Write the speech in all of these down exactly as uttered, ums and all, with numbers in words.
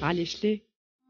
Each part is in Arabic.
علاش ليه؟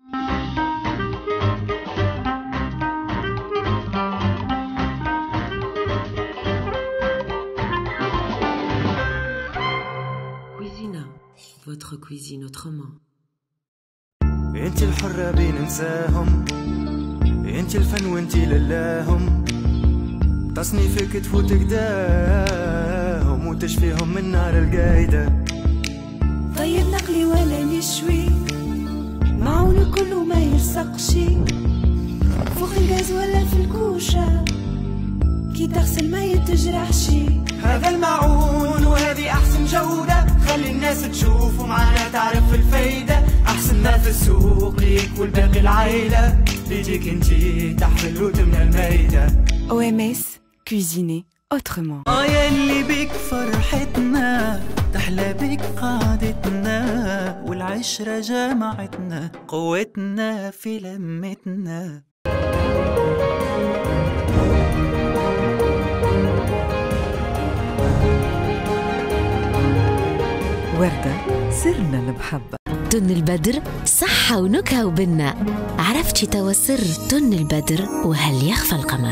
Cuisina, votre cuisine autrement. انت الحرة بين نساهم، انت الفن وانت للاهم، تصنيفك تفوت قداهم وتشفيهم من نار القايدة. طيب نقلي ولا نشوي، معون كله ما يلصقشي، فوق الغاز ولا في الكوشة، كي تغسل ما يتجرحشي. هذا المعون وهذه احسن جودة، خلي الناس تشوف ومعانا تعرف الفايدة. احسن ما في السوق ليك والباقي العائلة، بيديك انتي تحمل وتمنى المايدة. O M S cuisiner autrement. اه يلي بك فرحتنا، تحلى بك قعدتنا، والعشرة جمعتنا، قوتنا في لمتنا. وردة سرنا المحبة. تن البدر صحة ونكهة وبنة. عرفتي توا سر تن البدر وهل يخفى القمر؟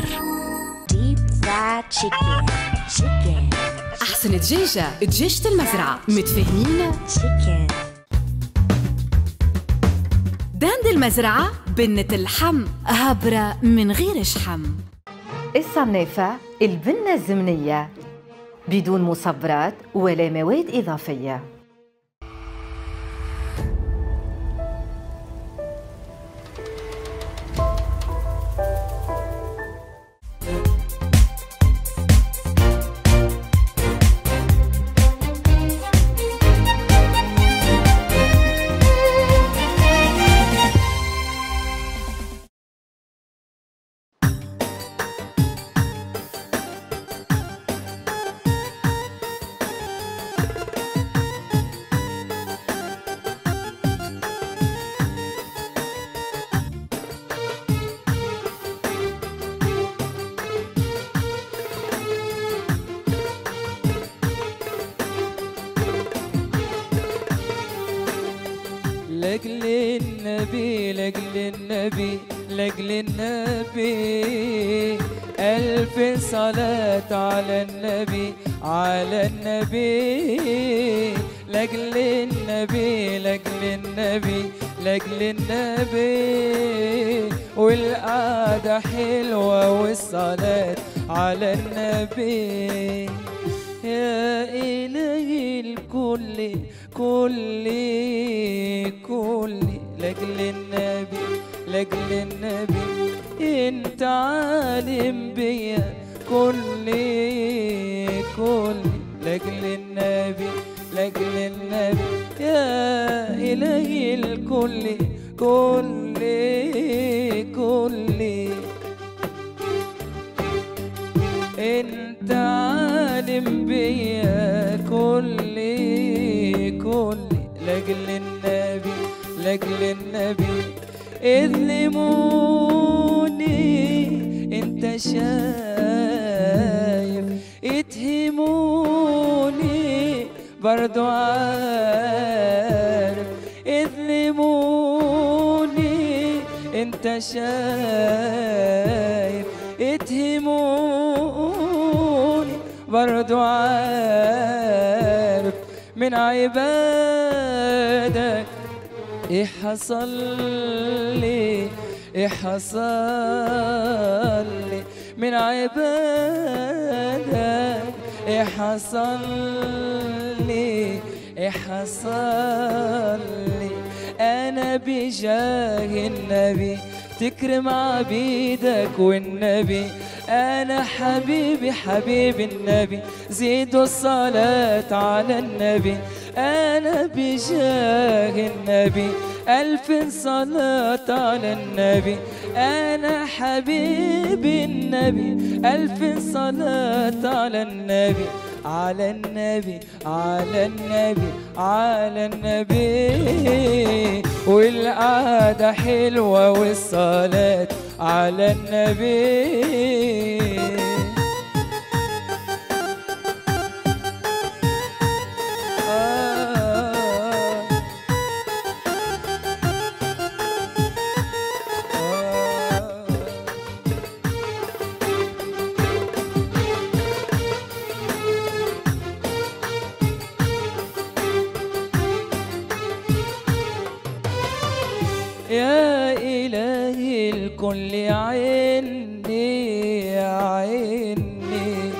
أحسن دجاجة دجاجة المزرعة، متفاهمين؟ داند المزرعة بنة اللحم هابرة من غير شحم. الصنافة البنة الزمنية بدون مصبرات ولا مواد إضافية. لأجل النبي لأجل النبي لأجل النبي ألف صلاة على النبي على النبي. لأجل النبي لأجل النبي لأجل النبي، والقعدة حلوة والصلاة على النبي. يا إلهي الكل كل كل لأجل النبي لأجل النبي، انت عالم بيا كل كل لأجل النبي لأجل النبي. يا إلهي الكل كل كل انت عالم بيا كل كل لأجل النبي لأجل النبي. اظلموني انت شايف، اتهموني برضو عارف. اظلموني انت شايف، اتهموني برضو عارف. من عبادك ايه حصل لي ايه حصل لي، من عبادك ايه حصل لي ايه حصل لي. انا بجاه النبي تكرم عبيدك والنبي، أنا حبيبي حبيب النبي زيدوا الصلاة على النبي. أنا بجاه النبي ألف صلاة على النبي. أنا حبيب النبي ألف صلاة على النبي على النبي على النبي على النبي. والقعدة حلوة والصلاة على النبي. آه يا إلهي الكل عيني عيني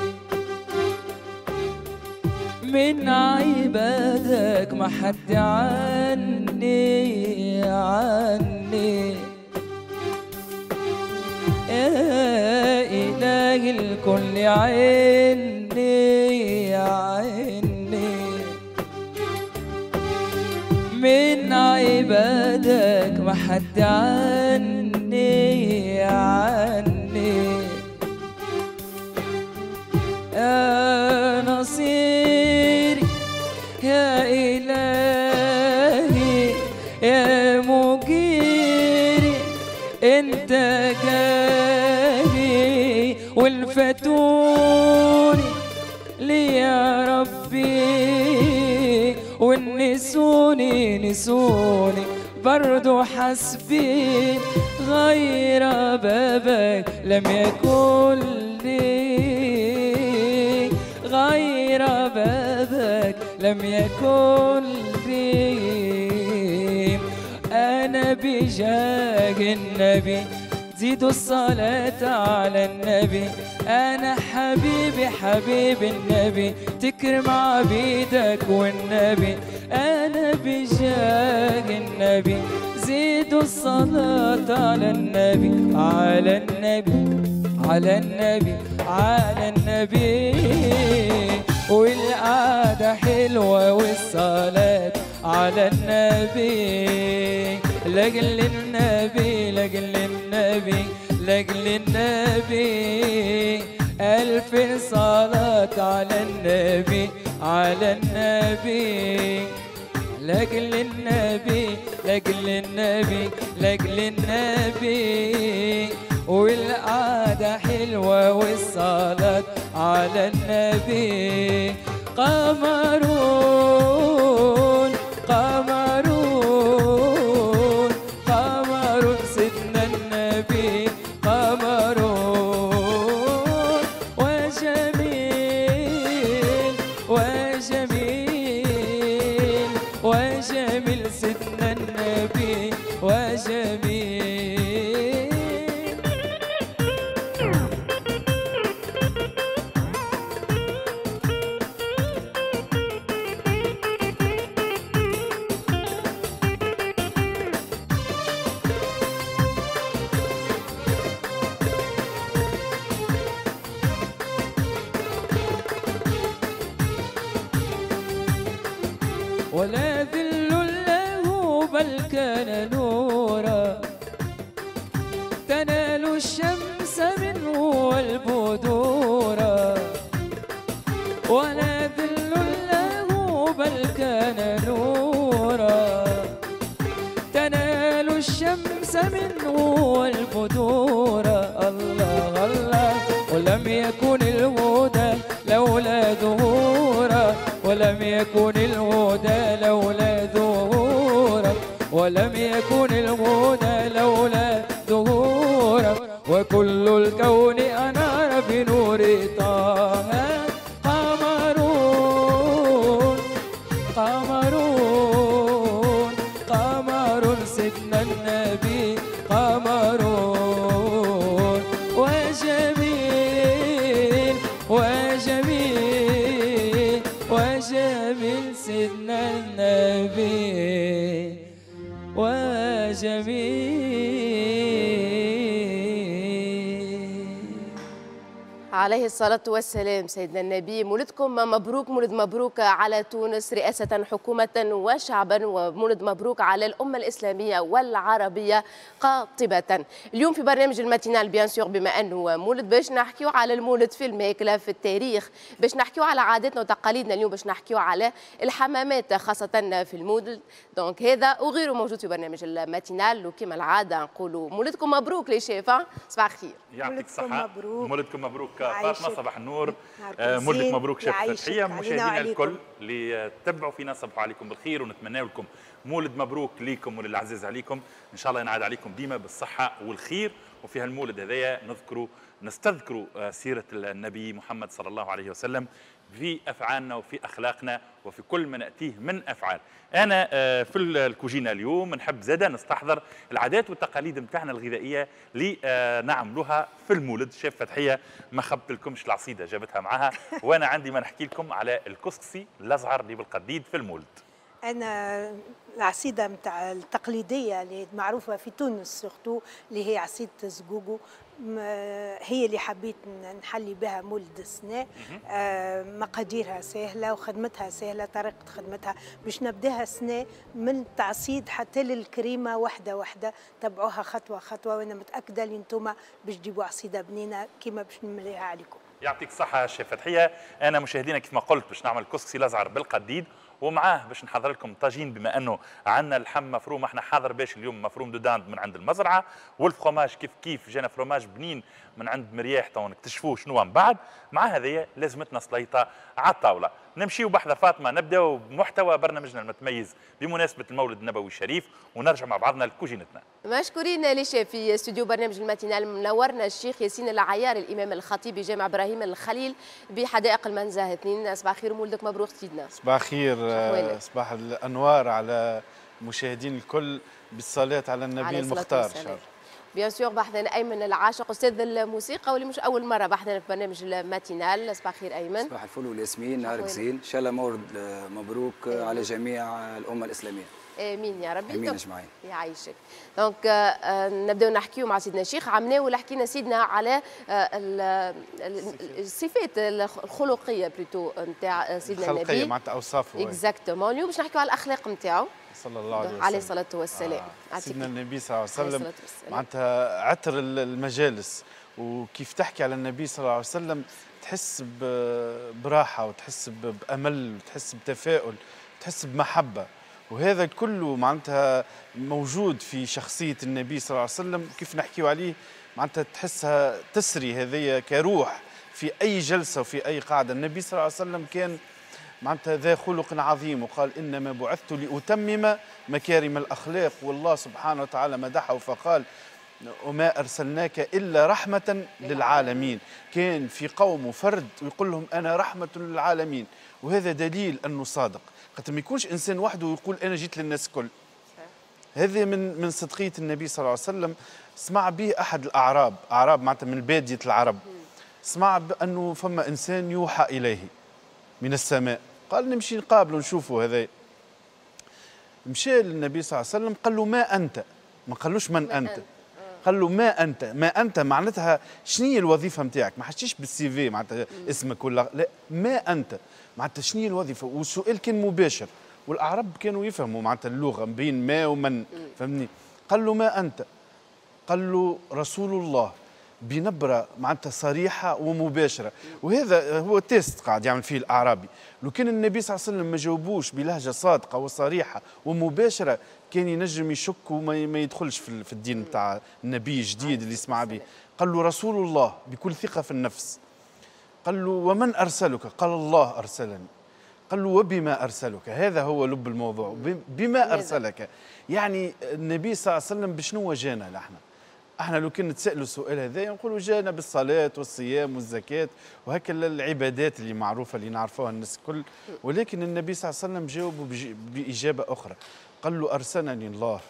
من عبادك ما حد عني عني يا إلهي الكل عيني عيني من عبادك ما حد عني عني يا نصيري يا إلهي يا مجيري انت جاهي والفتوني لي يا ربي والنسوني نسوني برضو حسبين غير بابك لم يكن لي غير بابك لم يكن لي أنا بجاه النبي زيدوا الصلاة على النبي أنا حبيبي حبيب النبي تكرم عبيدك والنبي أنا بجاه النبي زيدوا الصلاة على النبي على النبي على النبي على النبي والقعدة حلوة والصلاة على النبي لأجل النبي لأجل النبي لأجل النبي ألف صلاة على النبي على النبي لأجل النبي لأجل النبي لأجل النبي والقعدة حلوة والصلاة على النبي قمرون قمرون قمر سيدنا النبي قمرون وجميل وجميل وجميل سيدنا النبي وجميل ولا ذل له بل كان نورا تنال الشمس منه والبدورا ولا ذل له بل كان نورا تنال الشمس منه والبدورا الله الله ولم يكن الهدى لولا ظهورا ولم يكن الهدى لولا ظهورا ولم يكن الهدى لولا ظهورا وكل الكون أنار بنور طه قمرون قمرون قمر سيدنا النبي قمرون وجميل وجميل وجميل سيدنا النبي وجميل عليه الصلاة والسلام سيدنا النبي. مولدكم مبروك، مولد مبروك على تونس رئاسة حكومة وشعبا، ومولد مبروك على الأمة الإسلامية والعربية قاطبة. اليوم في برنامج الماتينال بيان سور بما أنه مولد باش نحكيو على المولد في الماكلة في التاريخ، باش نحكيو على عاداتنا وتقاليدنا. اليوم باش نحكيو على الحمامات خاصة في المولد، دونك هذا وغيره موجود في برنامج الماتينال. وكما العادة نقولوا مولدكم مبروك لي شيف. صباح الخير. يعطيك الصحة. مولدكم مبروك فاطمة، صباح النور. مولدك مبروك شيف فتحية. مشاهدينا الكل اللي تبعوا فينا صبحوا عليكم بالخير، ونتمنى لكم مولد مبروك ليكم وللعزيز عليكم. ان شاء الله ينعاد عليكم ديما بالصحة والخير. وفي هالمولد هذايا نذكروا نستذكروا سيرة النبي محمد صلى الله عليه وسلم في أفعالنا وفي أخلاقنا وفي كل ما نأتيه من أفعال. أنا في الكوجينة اليوم نحب زادة نستحضر العادات والتقاليد متاعنا الغذائية اللي نعملوها في المولد. شيف فتحية ما خبت لكمش العصيدة جابتها معها، وأنا عندي ما نحكي لكم على الكسكسي الأزعر اللي بالقديد في المولد. أنا العصيدة متاع التقليدية اللي معروفة في تونس سورتو اللي هي عصيدة زقوقو، هي اللي حبيت نحلي بها مولد السنة. مقاديرها سهلة وخدمتها سهلة، طريقة خدمتها باش نبداها سنة من التعصيد حتى للكريمة واحدة واحدة، تبعوها خطوة خطوة، وأنا متأكدة اللي انتم باش تجيبوا عصيدة بنينة كيما باش نمليها عليكم. يعطيك الصحة شيف فتحية. أنا مشاهدينا كيف ما قلت باش نعمل كسكسي الأزعر بالقديد، ومعاه باش نحضر لكم طاجين، بما انه عندنا اللحم مفروم. احنا حاضر باش اليوم مفروم دو داند من عند المزرعه، والفرomاج كيف كيف جانا فرomاج بنين من عند مرياح تو نكتشفوه شنو من بعد. مع هذايا لازمتنا سليطه على الطاوله. نمشيو بحذا فاطمه نبداو بمحتوى برنامجنا المتميز بمناسبه المولد النبوي الشريف، ونرجع مع بعضنا لكوجينتنا. مشكورين لشيف في استوديو برنامج الماتينال. منورنا الشيخ ياسين العيار الامام الخطيب بجامع ابراهيم الخليل بحدائق المنزه اثنين. صباح الخير ومولدك مبروك سيدنا. صباح الخير، صباح الانوار على المشاهدين الكل، بالصلاه على النبي المختار. بيان سور بحثنا ايمن العاشق استاذ الموسيقى، واللي مش اول مره بحثنا في برنامج الماتينال. صباح الخير ايمن. صباح الفل والياسمين، نهارك زين ان شاء الله، مولد مبروك أمين. على جميع الامه الاسلاميه. امين يا ربي. امين اجمعين. يعيشك. دونك نبداو نحكيو مع سيدنا الشيخ. عمناه ولا حكينا سيدنا على الصفات الخلقيه بلوتو نتاع سيدنا النبي، الخلقيه معناتها اوصافه. اكزاكتومون. اليوم باش نحكيو على الاخلاق نتاعو صلى الله عليه وسلم عليه الصلاه والسلام. آه. سيدنا النبي صلى الله عليه وسلم معناتها عطر المجالس، وكيف تحكي على النبي صلى الله عليه وسلم تحس براحه وتحس بامل وتحس بتفاؤل وتحس بمحبه، وهذا كله معناتها موجود في شخصيه النبي صلى الله عليه وسلم. كيف نحكيو عليه معناتها تحسها تسري هذه كروح في اي جلسه وفي اي قاعده. النبي صلى الله عليه وسلم كان معناتها ذا خلق عظيم، وقال إنما بعثت لأتمم مكارم الأخلاق، والله سبحانه وتعالى مدحه فقال وما أرسلناك إلا رحمة للعالمين. كان في قوم فرد ويقول لهم أنا رحمة للعالمين، وهذا دليل أنه صادق. قد ما يكونش إنسان وحده ويقول أنا جيت للناس كل. هذا من من صدقية النبي صلى الله عليه وسلم. سمع به أحد الأعراب، أعراب معناتها من بادية العرب، سمع بأنه فما إنسان يوحى إليه من السماء، قال نمشي نقابله نشوفه. هذا مشى للنبي صلى الله عليه وسلم قال له ما أنت، ما قالوش من أنت، قال له ما أنت. ما أنت معناتها شنو هي الوظيفة نتاعك؟ ما حكيش بالسي في معناتها اسمك ولا لا، ما أنت معناتها شنو هي الوظيفة. والسؤال كان مباشر، والأعراب كانوا يفهموا معناتها اللغة بين ما ومن، فهمني. قال له ما أنت، قال له رسول الله، بنبرة معناتها صريحة ومباشرة. وهذا هو تيست قاعد يعمل فيه الأعرابي. لو كان النبي صلى الله عليه وسلم ما جاوبوش بلهجة صادقة وصريحة ومباشرة كان ينجم يشك وما يدخلش في الدين بتاع النبي الجديد اللي يسمع به. قال له رسول الله بكل ثقة في النفس. قال له ومن أرسلك؟ قال الله أرسلني. قال له وبما أرسلك؟ هذا هو لب الموضوع، بما أرسلك. يعني النبي صلى الله عليه وسلم بشنو جانا نحن؟ احنا لو كنا نتسالوا السؤال هذا نقولوا جانا بالصلاه والصيام والزكاه وهكا العبادات اللي معروفه اللي نعرفوها الناس الكل، ولكن النبي صلى الله عليه وسلم جاوبه باجابه اخرى. قال له ارسلني الله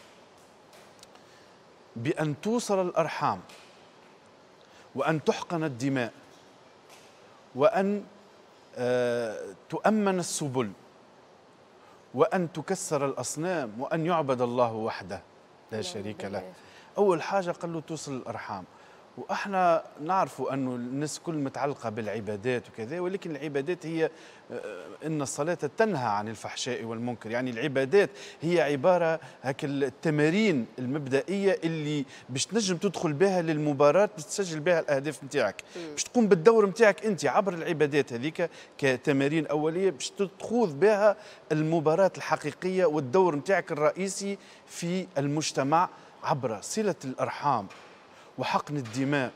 بان توصل الارحام، وان تحقن الدماء، وان آه تؤمن السبل، وان تكسر الاصنام، وان يعبد الله وحده لا شريك له. أول حاجة قال له توصل الأرحام. وإحنا نعرفوا أنه الناس كل متعلقة بالعبادات وكذا، ولكن العبادات هي إن الصلاة تنهى عن الفحشاء والمنكر. يعني العبادات هي عبارة هك التمارين المبدئية اللي باش تنجم تدخل بها للمباراة، باش تسجل بها الأهداف نتاعك، باش تقوم بالدور نتاعك أنت عبر العبادات هذيك كتمارين أولية باش تخوض بها المباراة الحقيقية والدور نتاعك الرئيسي في المجتمع عبر صلة الأرحام وحقن الدماء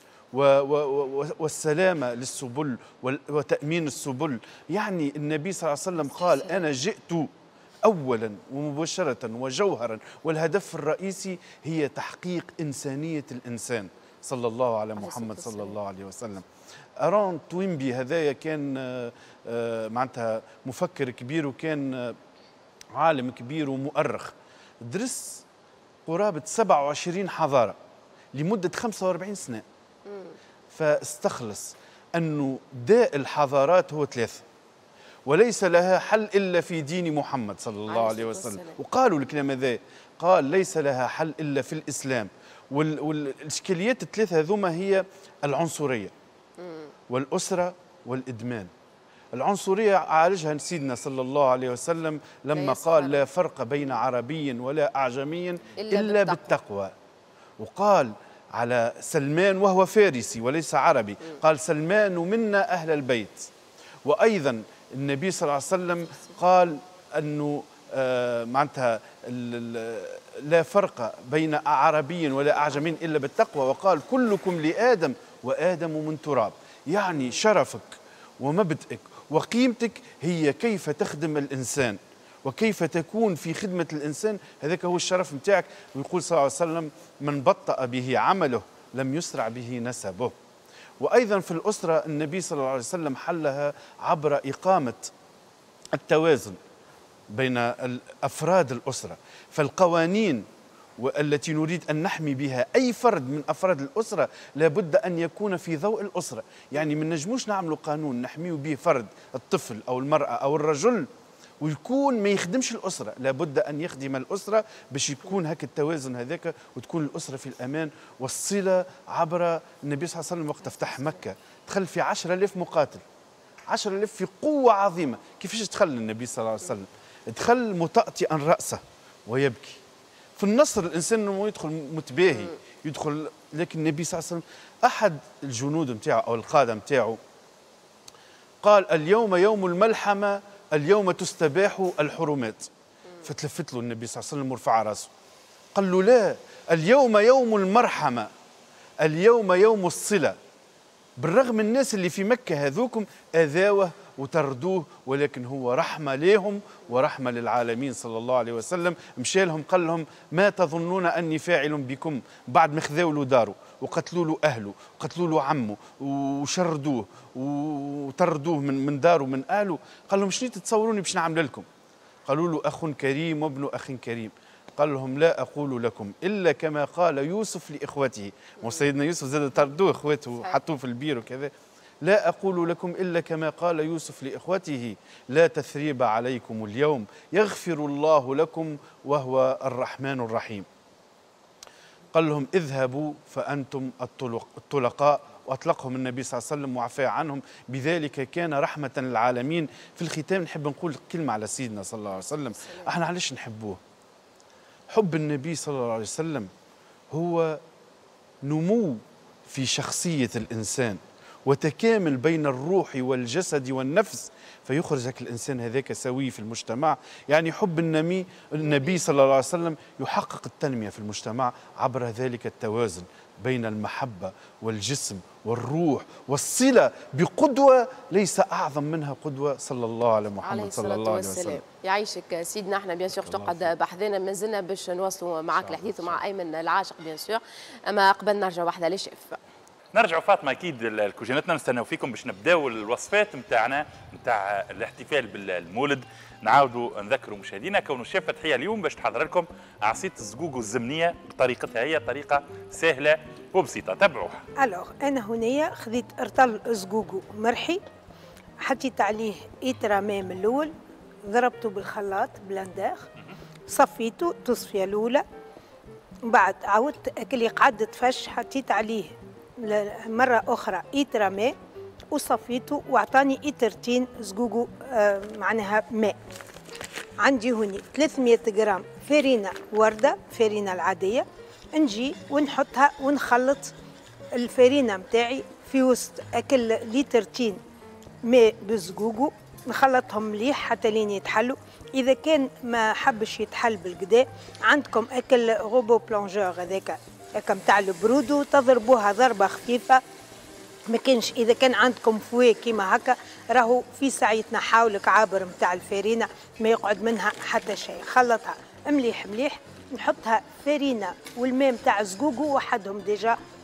والسلامة للسبل وتأمين السبل. يعني النبي صلى الله عليه وسلم قال أنا جئت أولا ومباشرة وجوهرا، والهدف الرئيسي هي تحقيق إنسانية الإنسان صلى الله على محمد صلى الله عليه وسلم. أرون توينبي هذايا كان معناتها مفكر كبير وكان عالم كبير ومؤرخ، درس قرابة سبعة وعشرين حضارة لمدة خمسة وأربعين سنة، فاستخلص أنه داء الحضارات هو ثلاثة وليس لها حل إلا في دين محمد صلى الله عليه وسلم. وقالوا الكلام هذا، قال ليس لها حل إلا في الإسلام. والإشكاليات الثلاثة هذوما هي العنصرية والأسرة والإدمان. العنصرية عالجها سيدنا صلى الله عليه وسلم لما قال لا فرق بين عربي ولا أعجمي إلا, إلا بالتقوى. وقال على سلمان وهو فارسي وليس عربي، قال سلمان منا أهل البيت. وأيضا النبي صلى الله عليه وسلم قال أنه آه معناتها لا فرق بين عربي ولا أعجمي إلا بالتقوى، وقال كلكم لآدم وآدم من تراب. يعني شرفك ومبدئك وقيمتك هي كيف تخدم الإنسان وكيف تكون في خدمة الإنسان، هذاك هو الشرف متاعك. ويقول صلى الله عليه وسلم من بطأ به عمله لم يسرع به نسبه. وأيضا في الأسرة النبي صلى الله عليه وسلم حلها عبر إقامة التوازن بين أفراد الأسرة. فالقوانين والتي نريد أن نحمي بها أي فرد من أفراد الأسرة لابد أن يكون في ضوء الأسرة. يعني من نجموش نعملوا قانون نحميه به فرد، الطفل أو المرأة أو الرجل، ويكون ما يخدمش الأسرة. لابد أن يخدم الأسرة باش يكون هكا التوازن هذاك، وتكون الأسرة في الأمان والصلة. عبر النبي صلى الله عليه وسلم وقت فتح مكة دخل في عشرة آلاف مقاتل، عشرة آلاف في قوة عظيمة. كيفاش دخل النبي صلى الله عليه وسلم؟ دخل مطأطئا رأسه ويبكي. في النصر الإنسان ما يدخل متباهي يدخل، لكن النبي صلى الله عليه وسلم أحد الجنود نتاعو أو القادة نتاعو قال اليوم يوم الملحمة، اليوم تستباح الحرمات. فتلفت له النبي صلى الله عليه وسلم ورفع راسه قال له لا، اليوم يوم المرحمة، اليوم يوم الصلة. بالرغم الناس اللي في مكة هذوكم أذاوه وتردوه، ولكن هو رحمة لهم ورحمة للعالمين صلى الله عليه وسلم. مشى لهم قال لهم ما تظنون أني فاعل بكم، بعد ما خذوا له داره وقتلوا له أهله وقتلوا له عمه وشردوه وطردوه من من داره من أهله، قال لهم شنو تتصوروني باش نعمل لكم؟ قالوا له أخ كريم وابن أخ كريم. قال لهم لا أقول لكم إلا كما قال يوسف لإخوته، وسيدنا يوسف زاد طردوه إخوته وحطوه في البير وكذا. لا أقول لكم إلا كما قال يوسف لإخوته لا تثريب عليكم اليوم يغفر الله لكم وهو الرحمن الرحيم. قال لهم اذهبوا فأنتم الطلقاء، وأطلقهم النبي صلى الله عليه وسلم وعفى عنهم، بذلك كان رحمة للعالمين. في الختام نحب نقول كلمة على سيدنا صلى الله عليه وسلم. احنا علاش نحبوه؟ حب النبي صلى الله عليه وسلم هو نمو في شخصية الإنسان وتكامل بين الروح والجسد والنفس، فيخرجك الإنسان هذاك سوي في المجتمع. يعني حب النبي النبي صلى الله عليه وسلم يحقق التنمية في المجتمع عبر ذلك التوازن بين المحبة والجسم والروح والصلة بقدوة ليس أعظم منها قدوة صلى الله على محمد صلى الله عليه وسلم. يعيشك سيدنا. احنا بيان سور تقعد بحذنا ما زلنا باش نواصلوا معك الحديث مع أيمن العاشق بيان سور، أما قبل نرجع واحدة للشيف. نرجعوا فاطمه اكيد لكوجينتنا، نستناو فيكم باش نبداو الوصفات نتاعنا نتاع الاحتفال بالمولد. نعاودوا نذكروا مشاهدينا كون الشيف فتحيه اليوم باش تحضر لكم عصيده الزقوق الزمنيه بطريقتها هي، طريقه سهله وبسيطه، تابعوها. الوغ انا هنايا خذيت ارطل زقوق مرحي، حطيت عليه ايترامي من الاول، ضربته بالخلاط بلاندر، صفيته تصفيه الاولى، بعد عاودت اكلي قعدة فش حطيت عليه مرة أخرى إيترامي وصفيته وأعطاني إيترتين زقوقو آه معناها ماء. عندي هوني ثلاثمية غرام فرينة وردة، فرينة العادية، نجي ونحطها ونخلط الفرينة متاعي في وسط أكل لترتين ماء بزقوقو، نخلطهم مليح حتى لين يتحلوا. إذا كان ما حبش يتحل بالكدا عندكم أكل غوبو بلونجور هذاك هكا متاع البرودو، تضربوها ضربه خفيفه. ما كانش اذا كان عندكم فوي كيما هكا راهو في ساعه يتنحاولك عابر متاع الفرينه ما يقعد منها حتى شيء. خلطها مليح مليح، نحطها فرينه والماء متاع زقوقو وحدهم ديجا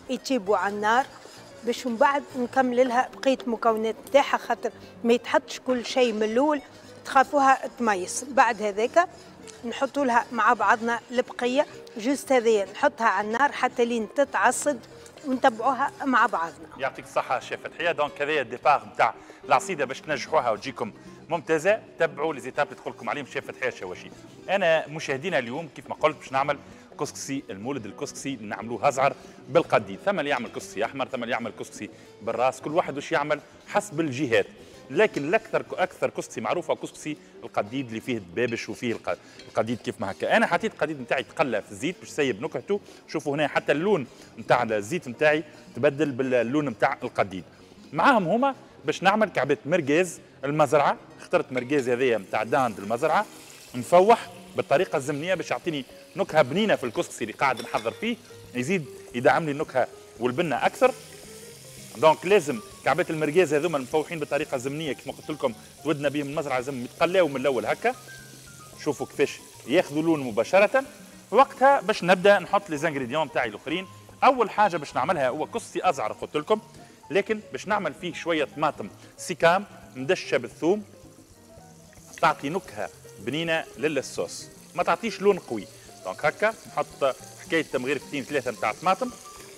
يطيبوا على النار باش من بعد نكمل لها بقيه مكونات نتاعها، خاطر ما يتحطش كل شيء من الاول تخافوها تميس. بعد هذاك نحطوا لها مع بعضنا البقيه جوست هذيا نحطها على النار حتى لين تتعصد ونتبعوها مع بعضنا. يعطيك الصحه شيف فتحيه. دونك هذايا الديبار نتاع العصيده باش تنجحوها وتجيكم ممتازه. تبعوا لي زيتاب اللي تقول لكم عليهم شيف فتحيه الشواشي. انا مشاهدينا اليوم كيف ما قلت باش نعمل كسكسي المولد الكسكسي اللي نعملوه ازعر بالقديد، ثم اللي يعمل كسكسي احمر، ثم اللي يعمل كسكسي بالراس، كل واحد واش يعمل حسب الجهات. لكن الاكثر اكثر كسكسي معروفه كسكسي القديد اللي فيه دبابش وفيه القديد كيف ما هكا. انا حطيت القديد نتاعي تقلى في الزيت باش سيب نكهته. شوفوا هنا حتى اللون نتاع الزيت نتاعي تبدل باللون نتاع القديد. معاهم هما باش نعمل كعبه مرقاز المزرعه. اخترت مرقاز هذايا نتاع داند المزرعه مفوح بالطريقه الزمنيه باش يعطيني نكهه بنينه في الكسكسي اللي قاعد نحضر فيه، يزيد يدعم لي النكهه والبنه اكثر. دونك لازم كعبات المرقاز هذوما المفوحين بطريقه زمنيه كما قلت لكم تودنا بهم المزرعه لازم يتقلاو من الاول هكا. شوفوا كيفاش ياخذوا لون مباشره. وقتها باش نبدا نحط لي زانغريديون تاعي الاخرين. اول حاجه باش نعملها هو كسكسي ازعر قلت لكم، لكن باش نعمل فيه شويه طماطم سيكام مدشه بالثوم تعطي نكهه بنينه للصوص، ما تعطيش لون قوي. دونك هكا نحط حكايه تمغرفتين ثلاثه نتاع طماطم.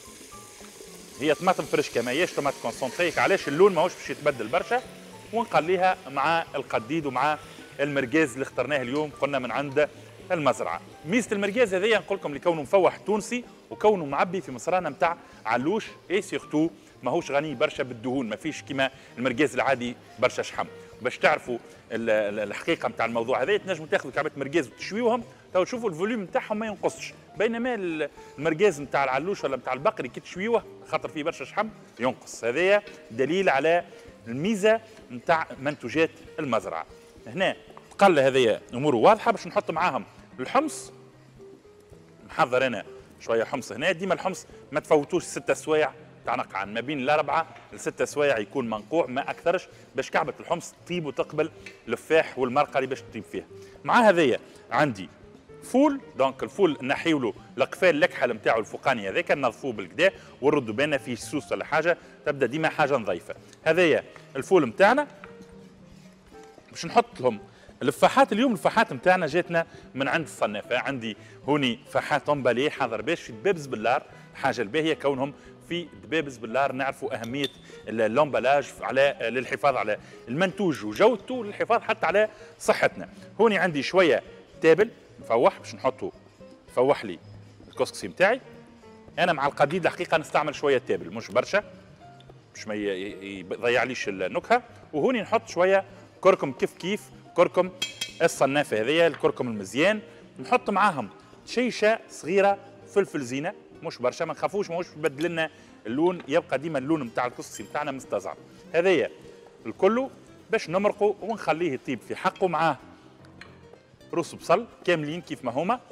هي طماطم فريشكا ماهيش طماطم كونسونتري، علاش اللون ماهوش باش يتبدل برشا. ونقليها مع القديد ومع المرقاز اللي اخترناه اليوم قلنا من عند المزرعه. ميزه المرقاز هذايا نقول لكم اللي كونه مفوح تونسي وكونه معبي في مصرانه نتاع علوش اي سيرتو ماهوش غني برشا بالدهون، ما فيش كيما المرقاز العادي برشا شحم. باش تعرفوا الحقيقه نتاع الموضوع هذا تنجموا تاخذوا كعبه مرقاز وتشويوهم تو تشوفوا الفوليوم نتاعهم ما ينقصش، بينما المرقاز نتاع العلوش ولا نتاع البقري كي تشويوه خاطر فيه برشا شحم ينقص. هذايا دليل على الميزه نتاع منتوجات المزرعه. هنا تقلى هذايا اموره واضحه. باش نحط معاهم الحمص. محضر انا شويه حمص هنا. ديما الحمص ما تفوتوش ستة سوايع تاع نقعان، ما بين الاربعه لستة سوايع يكون منقوع ما اكثرش باش كعبه الحمص تطيب وتقبل اللفاح والمرقه اللي باش تطيب فيها. مع هذايا عندي فول. دونك الفول نحيو له القفال الكحل نتاعو الفوقاني هذاك نظفوه بالكدا ونردوا بينا فيه سوس ولا حاجه تبدا ديما حاجه نظيفه. هذايا الفول نتاعنا. باش نحط لهم الفاحات. اليوم الفاحات نتاعنا جاتنا من عند الصنافه. عندي هوني فاحات امبالي حاضر باش في دبابز باللار. الحاجه الباهيه كونهم في دبابز باللار نعرفوا اهميه اللومبالاج على للحفاظ على المنتوج وجودته للحفاظ حتى على صحتنا. هوني عندي شويه تابل مفوح باش نحطه يفوح لي الكسكسي نتاعي. انا مع القديد الحقيقه نستعمل شويه تابل مش برشا باش ما يضيعليش النكهه. وهوني نحط شويه كركم كيف كيف كركم الصنافه هذيا الكركم المزيان. نحط معاهم شيشه صغيره فلفل زينه مش برشا ما نخافوش ماهوش يبدل لنا اللون، يبقى ديما اللون نتاع الكسكسي نتاعنا مستزعر. هذايا الكل باش نمرقه ونخليه يطيب في حقه. معاه روس بصل كاملين كيف ما هما.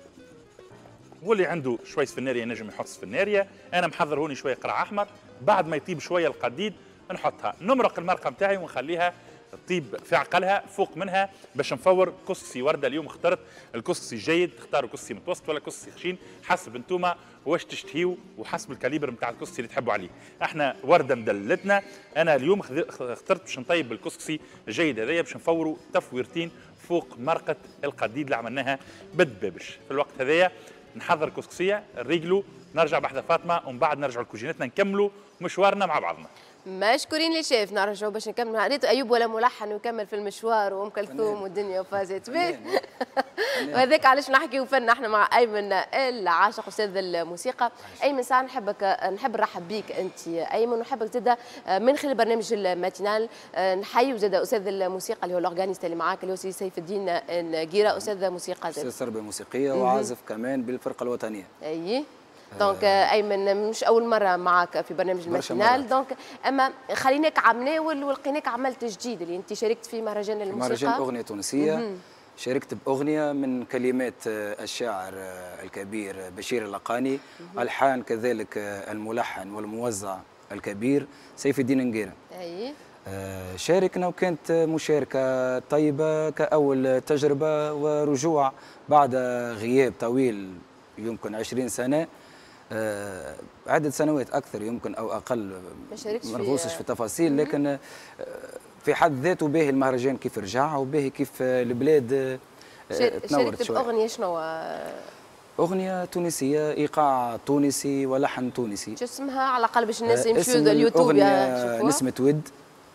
واللي عنده شويه سفناريه نجم يحط سفناريه. انا محضر هوني شويه قرع احمر. بعد ما يطيب شويه القديد نحطها نمرق المرقه نتاعي ونخليها تطيب في عقلها فوق منها باش نفور كسكسي ورده. اليوم اخترت الكسكسي جيد، تختاروا كسكسي متوسط ولا كسكسي خشين حسب انتوما واش تشتهيوا وحسب الكاليبر نتاع الكسكسي اللي تحبوا عليه. احنا ورده مدلتنا. انا اليوم اخترت باش نطيب بالكسكسي الجيد هذايا باش نفوروا تفويرتين فوق مرقه القديد اللي عملناها بالدبابش. في الوقت هذايا نحضر كسكسيه نريقلوا نرجع بحذا فاطمه ومن بعد نرجعوا لكوجينتنا نكملوا مشوارنا مع بعضنا. مشكورين لي شيف. نرجعوا باش نكمل. ريت ايوب ولا ملحن ويكمل في المشوار وام كلثوم والدنيا وفازت به. وهذاك علاش نحكيو فن احنا مع ايمن العاشق استاذ الموسيقى. ايمن ساعه نحبك نحب نرحب بيك انت ايمن ونحبك زاده من خلال برنامج الماتينال نحيي زاده استاذ الموسيقى اللي هو الاورغانيست اللي معاك اللي هو سيف الدين القيره استاذ موسيقى زاده. استاذ تربيه موسيقيه وعازف كمان بالفرقه الوطنيه. اي دونك ايمن مش اول مره معك في برنامج الماتينال. دونك اما خليناك عمناول ولقيناك عملت جديد اللي انت شاركت في مهرجان الموسيقى. مهرجان اغنيه تونسيه. شاركت باغنيه من كلمات الشاعر الكبير بشير اللقاني، الحان كذلك الملحن والموزع الكبير سيف الدين نقيره. اي شاركنا وكانت مشاركه طيبه كاول تجربه ورجوع بعد غياب طويل يمكن عشرين سنه عدة سنوات أكثر يمكن أو أقل، ما نغوصش في التفاصيل، لكن في حد ذاته باهي المهرجان كيف رجع وباهي كيف البلاد تنورت شوية. شاركت بأغنية شنو؟ أغنية تونسية، إيقاع تونسي ولحن تونسي. شو اسمها على الأقل باش الناس يمشوا اليوتيوب أغنية نسمة ود.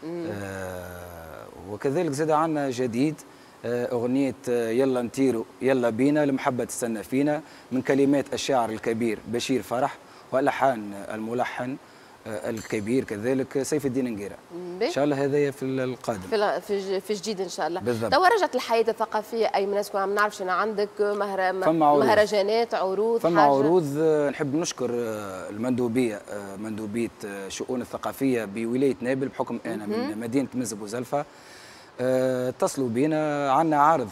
آه وكذلك زاد عندنا جديد أغنية يلا نطيروا يلا بينا المحبة تستنى فينا، من كلمات الشاعر الكبير بشير فرح والألحان الملحن الكبير كذلك سيف الدين نقيرة. ان شاء الله هذايا في القادم في في جديد ان شاء الله. بالضبط. توا رجعت الحياه الثقافيه اي من الناس ما نعرفش انا عندك مهر... مهرجانات عروض فما عروض. نحب نشكر المندوبيه مندوبيه الشؤون الثقافيه بولايه نابل بحكم انا من مدينه مز بوزلفه. اتصلوا بنا، عندنا عرض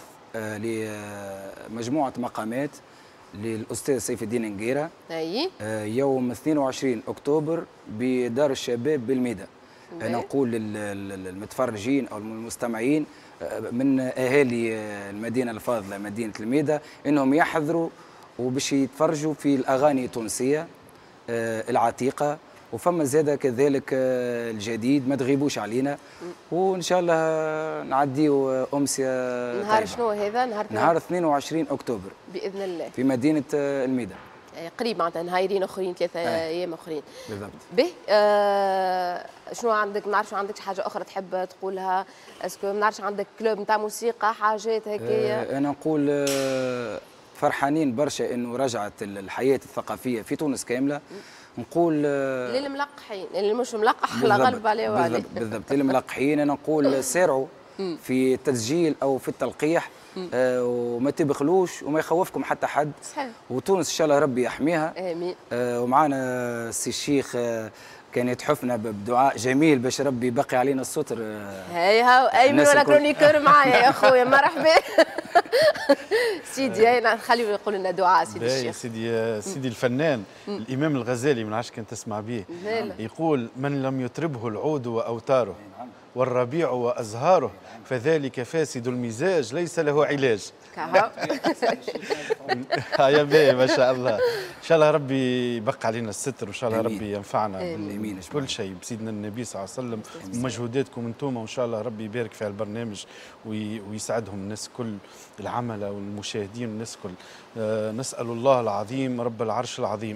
لمجموعه مقامات للاستاذ سيف الدين نقيرة اي يوم اثنين وعشرين اكتوبر بدار الشباب بالميدا. انا نقول للمتفرجين او المستمعين من اهالي المدينه الفاضله مدينه الميدا انهم يحضروا وباش يتفرجوا في الاغاني التونسيه العتيقه، وفما زاده كذلك الجديد ما تغيبوش علينا، وان شاء الله نعديو امسيه. نهار شنو هذا؟ نهار نهار اثنين وعشرين اكتوبر باذن الله في مدينه الميدا. قريب معناتها نهارين اخرين ثلاثه ايام اخرين. بالضبط. به آه شنو عندك؟ ما نعرفش عندك حاجه اخرى تحب تقولها؟ اسكو ما نعرفش عندك كلوب نتاع موسيقى حاجات هكايا؟ آه انا نقول آه فرحانين برشا انه رجعت الحياه الثقافيه في تونس كامله. نقول للملقحين اللي مش ملقح لا غلب عليه وعليه. بالضبط بالضبط للملقحين انا نقول سارعوا في التسجيل او في التلقيح آه وما تبخلوش وما يخوفكم حتى حد. صحيح. وتونس ان شاء الله ربي يحميها. امين. آه ومعنا السي الشيخ آه كان يتحفنا بدعاء جميل باش ربي يبقي علينا الستر. آه هاي ها ايمن ولا كرونيكور معايا يا خويا مرحبا. سيدي نخليه يقول لنا دعاء سيدي الشيخ. سيدي سيدي الفنان الامام الغزالي من عشان كنت تسمع به يقول من لم يطربه العود واوتاره والربيع وازهاره فذلك فاسد المزاج ليس له علاج. يا باهي ما شاء الله. ان شاء الله ربي يبقى علينا الستر وان شاء الله ربي ينفعنا بكل شيء بسيدنا النبي صلى الله عليه وسلم ومجهوداتكم انتم، وان شاء الله ربي يبارك في البرنامج ويسعدهم الناس كل العملاء والمشاهدين والناس كل. آه نسأل الله العظيم رب العرش العظيم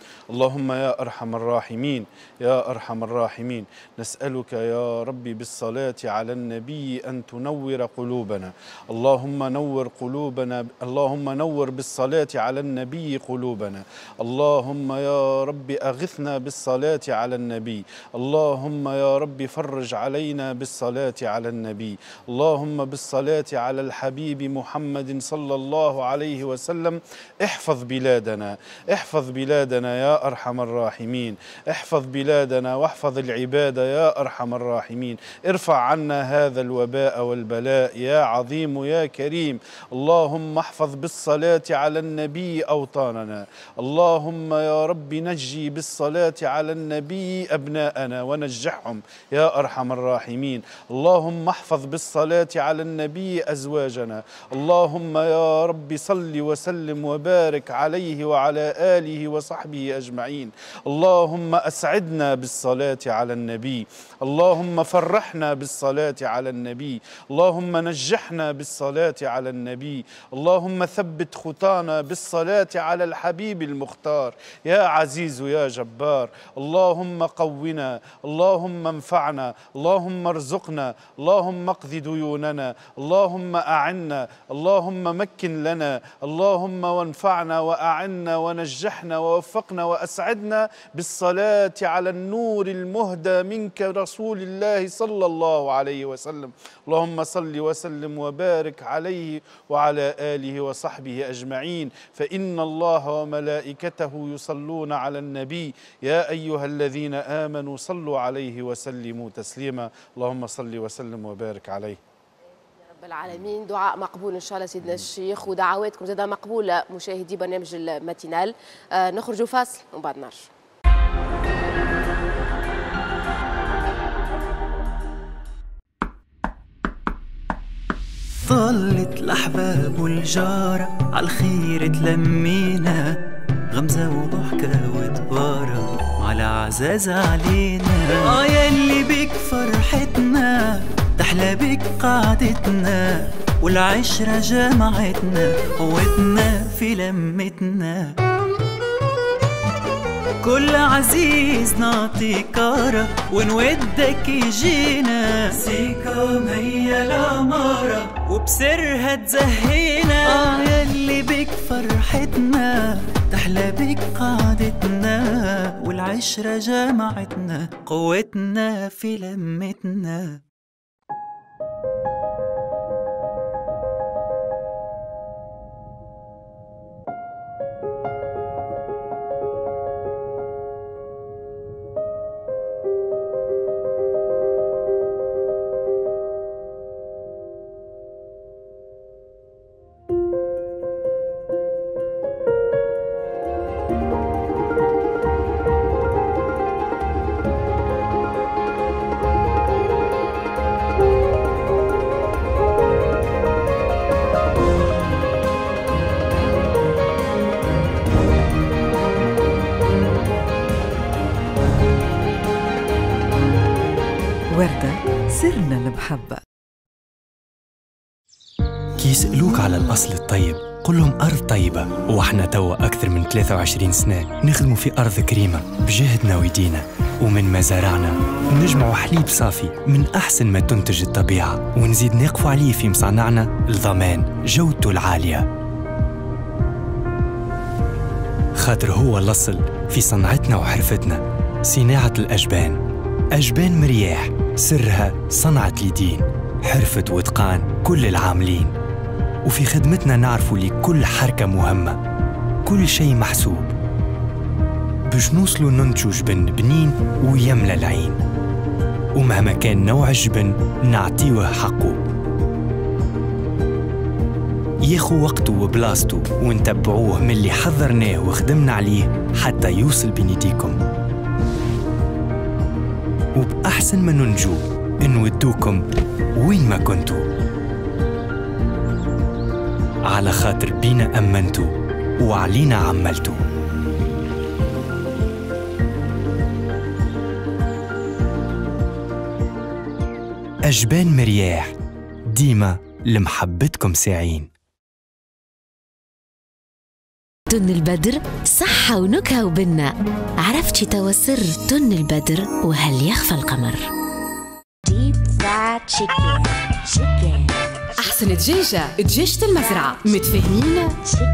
اللهم يا أرحم الراحمين يا أرحم الراحمين نسألك يا ربي بالصلاة على النبي أن تنور قلوبنا. اللهم نور قلوبنا اللهم نور بالصلاة على النبي قلوبنا. اللهم يا ربي أغثنا بالصلاة على النبي. اللهم يا ربي فرج علينا بالصلاة على النبي. اللهم بالصلاة على الحبيب محمد صلى الله عليه وسلم احفظ بلادنا احفظ بلادنا يا أرحم الراحمين. احفظ بلادنا واحفظ العباد يا أرحم الراحمين. ارفع عنا هذا الوباء والبلاء يا عظيم يا كريم. اللهم احفظ بالصلاة على النبي أوطاننا. اللهم يا رب نجي بالصلاة على النبي أبناءنا ونجحهم يا أرحم الراحمين. اللهم احفظ بالصلاة على النبي أزواجنا. اللهم يا رب صل وسلم وبارك عليه وعلى آله وصحبه أجمعين. اللهم أسعدنا بالصلاة على النبي. اللهم فرحنا بالصلاة على النبي. اللهم نجحنا بالصلاة على النبي. اللهم ثبت خطانا بالصلاة على الحبيب المختار يا عزيز يا جبار. اللهم قونا اللهم انفعنا اللهم ارزقنا اللهم اقض ديوننا اللهم أعنا اللهم مكن لنا اللهم وانفعنا وأعنا ونجحنا ووفقنا وأسعدنا بالصلاة على النور المهدى منك رسول الله صلى الله عليه وسلم. اللهم صل وسلم وبارك عليه وعلى آله وصحبه أجمعين. فإن الله وملائكته يصلون على النبي يا أيها الذين آمنوا صلوا عليه وسلموا تسليما. اللهم صل وسلم وبارك عليه. رب العالمين. دعاء مقبول ان شاء الله سيدنا الشيخ ودعواتكم زادة مقبوله مشاهدي برنامج الماتينال. آه نخرجوا فاصل ومن بعد نرجع. طلت الأحباب والجارة عالخير تلمينا غمزة وضحكة عزاز علينا. اه يلي بك فرحتنا تحلى بك قعدتنا، والعشرة جمعتنا قوتنا في لمتنا. كل عزيز نعطي كارة ونودك يجينا، سيكا مية العمارة وبسرها تزهينا. آه يلي بك فرحتنا تحلى بك قعدتنا، والعشرة جمعتنا قوتنا في لمتنا. وردة سرنا المحبة. كي يسألوك على الأصل الطيب قل لهم أرض طيبة، وإحنا توا أكثر من ثلاثة وعشرين سنة نخدموا في أرض كريمة بجهدنا ويدينا، ومن مزارعنا نجمعوا حليب صافي من أحسن ما تنتج الطبيعة، ونزيد نقفوا عليه في مصانعنا لضمان جودته العالية، خاطر هو الأصل في صنعتنا وحرفتنا. صناعة الأجبان، أجبان مرياح سرها صنعة اليدين، حرفة واتقان كل العاملين، وفي خدمتنا نعرفوا لكل حركة مهمة كل شيء محسوب باش نوصلوا ننتجوا جبن بنين ويملى العين، ومهما كان نوع الجبن نعطيوه حقه، ياخو وقته وبلاصته ونتبعوه من اللي حضرناه وخدمنا عليه حتى يوصل بين يديكم، وبأحسن ما ننجو نودوكم وين ما كنتوا، على خاطر بينا أمنتوا وعلينا عملتوا. أجبان مرياح ديما لمحبتكم ساعين. تن البدر صحة ونكهة وبنة. عرفتي توا سر تن البدر وهل يخفى القمر؟ أحسن دجاجة دجاجة المزرعة، متفاهمين؟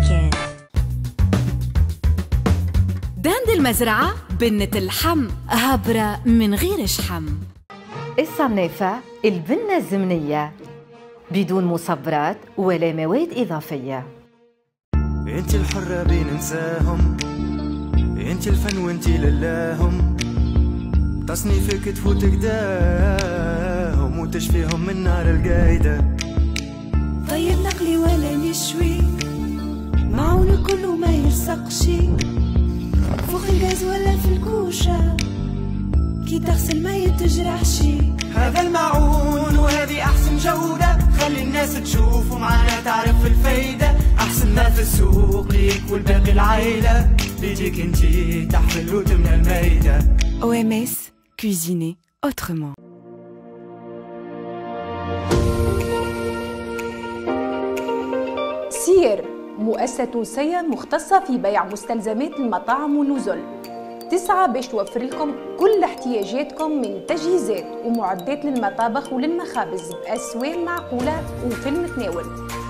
داند المزرعة بنة اللحم هبرة من غير شحم. الصنافة البنة الزمنية بدون مصبرات ولا مواد إضافية. انت الحرة بين نساهم، انت الفن وانت للاهم، تصنيفك تفوت قداهم وتشفيهم من نار القايدة. طيب نقلي ولا نشوي، معون كله ما يلصقشي، فوق الغاز ولا في الكوشة، كي تغسل ما يتجرحشي. هذا المعون وهذه أحسن جودة، خلي الناس تشوف ومعانا تعرف الفايدة. أحسن ما في السوق ليك والباقي العيلة، بيديك انتي تحمل وتملى المايدة. O M S cuisiner autrement. سير مؤسسة تونسية مختصة في بيع مستلزمات المطاعم والنزل، تسعى باش توفر لكم كل احتياجاتكم من تجهيزات ومعدات للمطابخ وللمخابز بأسواق معقولة وفي المتناول.